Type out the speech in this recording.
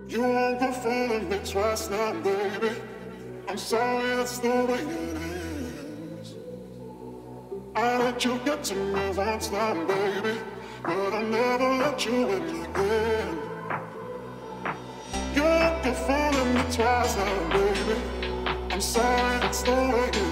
You won't go fooling me twice now, baby. I'm sorry, that's the way it is. I let you get to me once now, baby, but I'll never let you in again. You won't go fooling me twice now, baby. I'm sorry, that's the way it is.